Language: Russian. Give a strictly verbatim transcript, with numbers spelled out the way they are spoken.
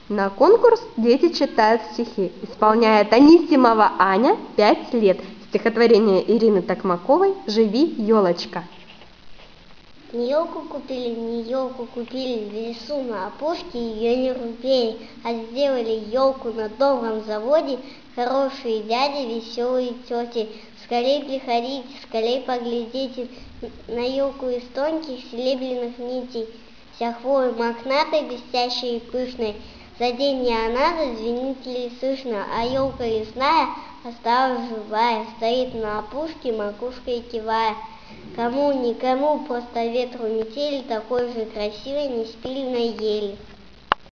На конкурс дети читают стихи. Исполняет Анисимова Аня, пять лет. Стихотворение Ирины Токмаковой «Живи, елочка». Не елку купили, не елку купили, в лесу на опушке ее не рубили, а сделали елку на добром заводе хорошие дяди, веселые тети. Скорей приходите, скорей поглядите на елку из тонких серебряных нитей, вся хвоя мохнатой, блестящей и пышной. За день не она зазвенит ли слышно, а елка лесная осталась живая, стоит на опушке, макушкой кивая. Кому, никому, просто ветру метели, такой же красивой, неспиленной ели.